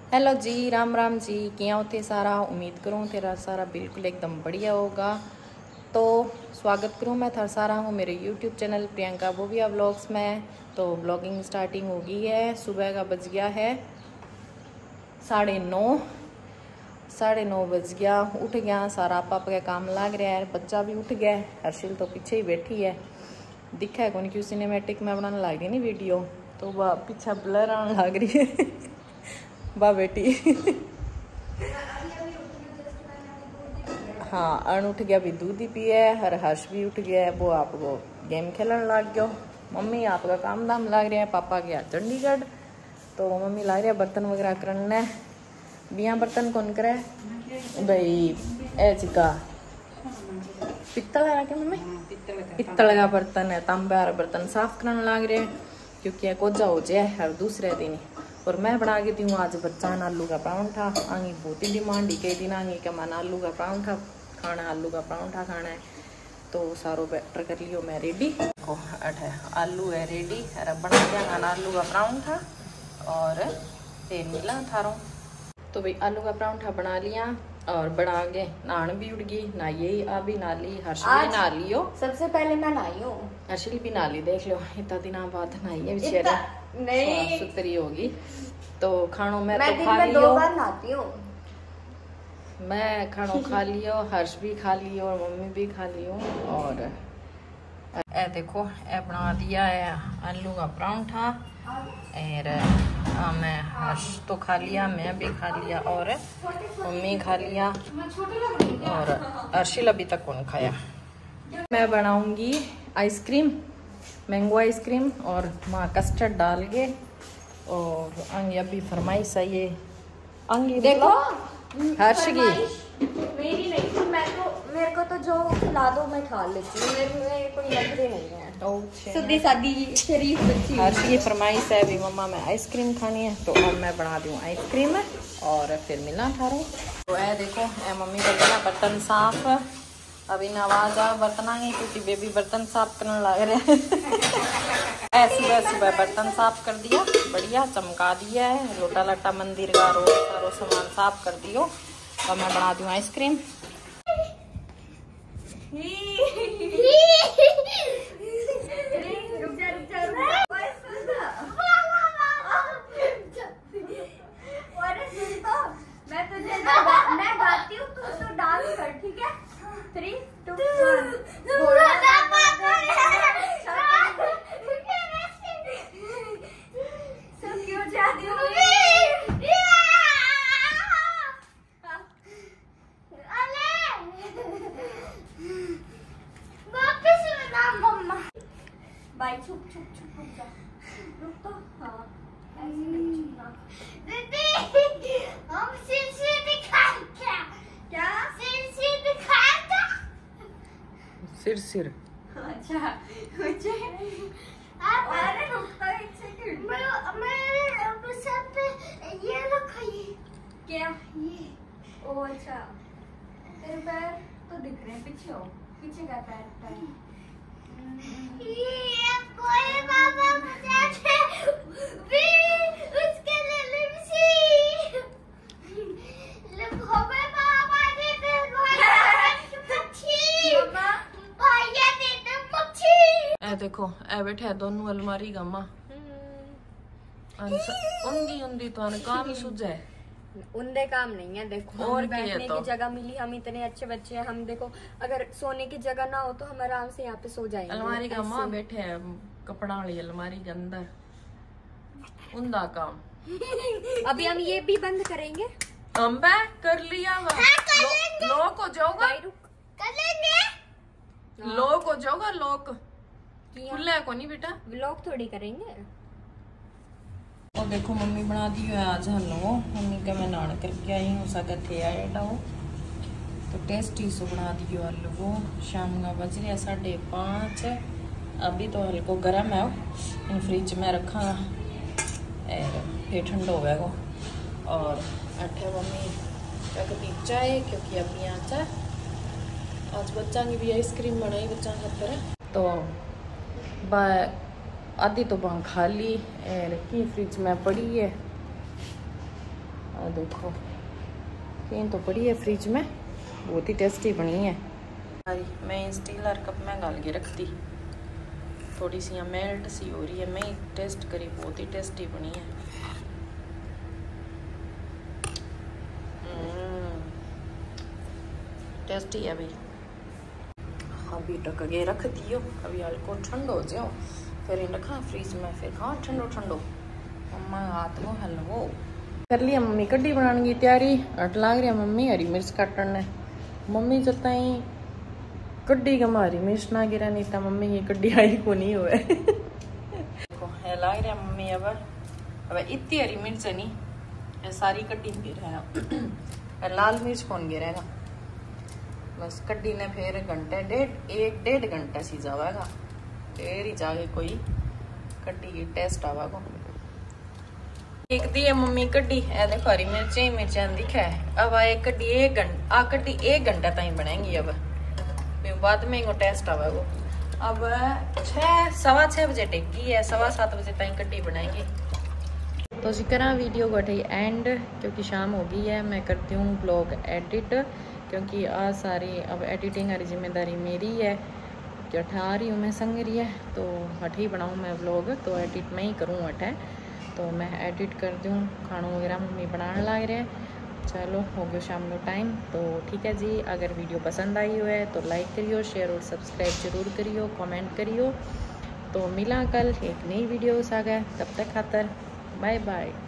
Hello ji, Ram Ram ji. क्या होते सारा, उम्मीद करूँ तेरा सारा बिल्कुल एकदम बढ़िया होगा। तो स्वागत करूँ मैं थार सारा हूँ मेरे YouTube channel Priyanka Bobiya vlogs में। तो व्लॉगिंग स्टार्टिंग हो गई है। सुबह का बज गया है 9:30। 9:30 बज गया। उठ गया सारा, पापा का काम लग रहा है। बच्चा भी उठ गया है। हर्षिल तो पीछे ही बैठी है, दिखा है कौन क्यों सिनेमेटिक में बनाने लग रही नहीं वीडियो, तो वह पीछे ब्लर आने लग रही है। वाह बेटी। हाँ, अर्ण उठ गया, भी दूध ही पिए। हर हर्ष भी उठ गया है, वो आपको गेम खेलने लग गया। मम्मी आपका काम धाम लग रहा है, पापा गया चंडीगढ़। तो मम्मी ला रही है बर्तन वगैरह करने। बिया बर्तन कौन करे भाई? चिका पित्तल है क्या मम्मी? पित्तल का बर्तन है। तांबे वाला बर्तन साफ करने लग रहे हैं क्योंकि कोजा हो जाए हर दूसरे दिन। और मैं बना के दी हूँ आज बच्चा आलू का परांठा। आगे बहुत ही डिमांड ही कई दिन आगे कि मैंने आलू का परांठा खाना है, आलू का परांठा खाना है। तो सारो बैटर कर लियो मैं रेडी। अठे आलू है रेडी, बना दिया आलू का परांठा और तेल मिला थारो। तो भाई आलू का परांठा बना लिया और बना के नान भी उड़ गई। नहाइए ही अभी नाली, हर्ष भी नहा लियो। सबसे पहले मैं नहाई हूँ, हर्षिल भी नाली, देख लो इतना दिनों बाद नहाई है बेचारा, नहीं सुतरी होगी। तो खानो मैं तो खा लियो, 2 बार नहाती हूँ। मैं खानो खा लियो, हर्ष भी खा लियो और मम्मी भी खा लियो। और ए देखो ए बना दिया है आलू का परांठा। और मैं हर्ष तो खा लिया, मैं भी खा लिया और मम्मी खा लिया और हर्षिल अभी तक कौन खाया। मैं बनाऊंगी आइसक्रीम, मैंगो आइसक्रीम और माँ कस्टर्ड डाल के। और आंगी अभी फरमाइश है ये आंगी, देखो हर्ष की मेरी नहीं थी। मेरे को तो जो खिला दो मैं खा लेती हूँ, मेरे कोई नखरे नहीं है। सीधी सादी शरीफ बच्ची। हर्ष की फरमाइश है भी मम्मा मैं आइसक्रीम खानी है, तो अब मैं बना दूँ आइसक्रीम और फिर मिलना थारो। तो ऐ देखो ऐ मम्मी कर देना बर्तन साफ। अभी आवाज आ बर्तन की क्योंकि बेबी बर्तन साफ करने लग रहे हैं। सुबह सुबह बर्तन साफ कर दिया, बढ़िया चमका दिया है। लोटा लट्टा मंदिर का सारो सामान साफ कर दियो। और मैं बना दूँ आइसक्रीम। मैं गाती हूँ तो डांस कर, ठीक है? 3, 2, 1 भाई छुप छुप छुप रुक जा, रुक तो। हाँ दीदी हम सिर दिखाए क्या सिर दिखाए क्या सिर अच्छा मुझे। अरे रुक तो 1 सेकंड। मैं सर पे ये रखी क्या ये? ओ अच्छा, तेरे पैर तो दिख रहे हैं, पीछे हो, पीछे का पैर। ये कोई बाबा मुझे भी उसके लिए लिपसी लिपहोबे बाबा दे दे मच्छी भैया दे दे मच्छी। ए देखो ए बैठे दोनों अलमारी का मां उंदी उंदी तो काम सुझे उनके काम नहीं है। देखो और बैठने की जगह मिली, हम इतने अच्छे बच्चे हैं। हम देखो अगर सोने की जगह ना हो तो हम आराम से यहाँ पे सो जाएंगे। अलमारी का माँ बैठे हैं कपड़ा वाली अलमारी के अंदर, उनका काम। अभी हम ये भी बंद करेंगे। हम कर लिया लोक हो जाओगा, कर लेंगे। लोक हो जाओगा, लोक खुला को नहीं बेटा, व्लॉग थोड़ी करेंगे। और देखो मम्मी बना दी है आज हलवो। मम्मी का मैं नान करके आई हूँ, सा थे आया हो तो टेस्टी सो बना दियो हलवो। शाम का बज रहा 5:30। अभी तो हल्को गर्म है, इन फ्रिज में रखा फिर ठंडा हो गया। और अठे मम्मी रख दी चाय क्योंकि अभी यहाँ चाय आज बच्चा की भी आइसक्रीम बनाई बच्चा खातर। तो आधी तो बां खाली की फ्रिज में पड़ी है और देखो केन तो पड़ी है फ्रिज में, बहुत ही टेस्टी बनी है। मैं स्टील और कप में डाल के रख दी, थोड़ी सी मेल्ट सी हो रही है। मैं टेस्ट करी, बहुत ही टेस्टी बनी है। टेस्टी है भाई। अभी ढक के रख दियो, अभी हल्को ठंडो हो जाओ फिर रखा फ्रिज में, फिर खाओ ठंडो ठंडो। मम्मा हाथ को हलवो कर लिया। मम्मी कड्डी बनाने की तैयारी, अट लाग रही है मम्मी हरी मिर्च काटने। मम्मी जता ही कड्डी का हरी मिर्च ना गिरा, नहीं था मम्मी की कड्डी आई को नहीं हुए। देखो है लाग रहा मम्मी अब इतनी हरी मिर्च है नहीं, सारी कड्डी गिरा लाल मिर्च कौन गिरेगा। बस कड्डी ने फिर एक डेढ़ घंटा सी जावेगा, फिर ही जाके कोई कड्डी की टेस्ट आवेगा। एक दी है मम्मी कड्डी, ए देखो हरी मिर्चें दिखा है। अब एक कड्डी 1 घंटा ताई बनाएंगी। अब बाद में इनको टेस्ट आवेगा। अब 6:15 बजे टेकी है, 7:15 बजे ताई कड्डी बनाएंगी। तो जी करा वीडियो को एंड, क्योंकि शाम हो गई है। मैं करती हूँ ब्लॉग एडिट, क्योंकि आज सारी अब एडिटिंग वाली जिम्मेदारी मेरी है, कि उठा रही हूँ मैं संग रही है, तो हट ही बनाऊँ मैं व्लॉग, तो एडिट मैं ही करूँ हट। तो मैं एडिट कर दूँ, खाना वगैरह मम्मी बनाने लग रहे हैं। चलो हो गया शाम को टाइम, तो ठीक है जी। अगर वीडियो पसंद आई हो है तो लाइक करियो, शेयर और सब्सक्राइब जरूर करियो, कमेंट करियो। तो मिला कल एक नई वीडियो आ गए, तब तक खातर बाय बाय।